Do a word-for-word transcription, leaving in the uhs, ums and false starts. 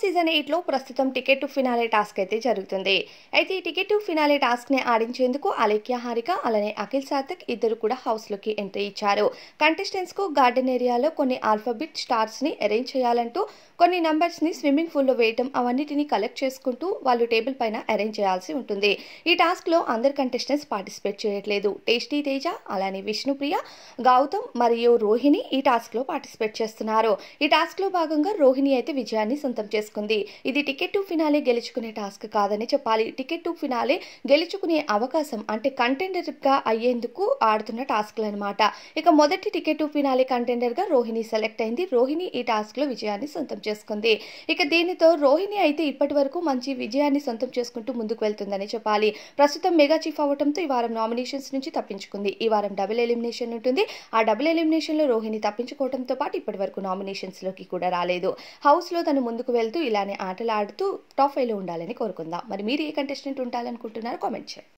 Season eight లో ప్రస్తుతం ticket to finale task అయితే జరుగుతుంది. అయితే ఈ టికెట్ టు ఫినాలే టాస్క్ ని ఆడించేందుకు అలేఖ్య హారిక అలానే అఖిల్ సార్థక్ ఇద్దరు కూడా హౌస్ లోకి ఎంట్రీ ఇచ్చారు. కంటెస్టెంట్స్ కు గార్డెన్ ఏరియాలో కొన్ని ఆల్ఫాబెట్ స్టార్స్ ని అరేంజ్ చేయాలంటూ కొన్ని నంబర్స్ ని స్విమ్మింగ్ పూల్ లో వేయటం అవన్నిటిని కలెక్ట్ చేసుకుంటూ వాళ్ళు టేబుల్ పైన అరేంజ్ చేయాల్సి ఉంటుంది. ఈ టాస్క్ లో అందరు కంటెస్టెంట్స్ పార్టిసిపేట్ చేయట్లేదు. టేస్టీ తేజ అలానే విష్ణుప్రియ, గౌతమ్ మరియు రోహిణి ఈ టాస్క్ లో పార్టిసిపేట్ చేస్తున్నారు. ఈ టాస్క్ లో భాగంగా రోహిణి అయితే విజయాన్ని సొంతం చేసుకుంది. ఇది టికెట్ టు ఫినాలే గెలుచుకునే టాస్క్ కాదని చెప్పాలి. టికెట్ టు ఫినాలే గెలుచుకునే అవకాశం అంటే కంటెండర్ గా అయ్యేందుకు ఆడుతున్న టాస్క్లు అనమాట. ఇక మొదటి టికెట్ టు ఫినాలే కంటెండర్ గా రోహిణి సెలెక్ట్ అయింది. రోహిణి ఈ టాస్క్ లో విజయాన్ని సొంతం చేసుకుంది. ఇక దీనితో రోహిణి అయితే ఇప్పటి వరకు మంచి విజయాన్ని సొంతం చేసుకుంటూ ముందుకు వెళ్తుందని చెప్పాలి. ప్రస్తుతం మెగా చీఫ్ అవడంతో ఈ వారం నామినేషన్స్ నుంచి తప్పించుకుంది. ఈ వారం డబుల్ ఎలిమినేషన్ ఉంటుంది. ఆ డబుల్ ఎలిమినేషన్ లో రోహిణి తప్పించుకోవడంతో పాటు ఇప్పటి వరకు నామినేషన్స్ లోకి కూడా రాలేదు. హౌస్ లో తను ముందుకు వెళ్తూ ఇలానే ఆటలు ఆడుతూ టాప్ ఫైవ్ లో ఉండాలని కోరుకుందాం. మరి మీరు ఏ కంటెస్టెంట్ ఉండాలనుకుంటున్నారో కామెంట్ చేయండి.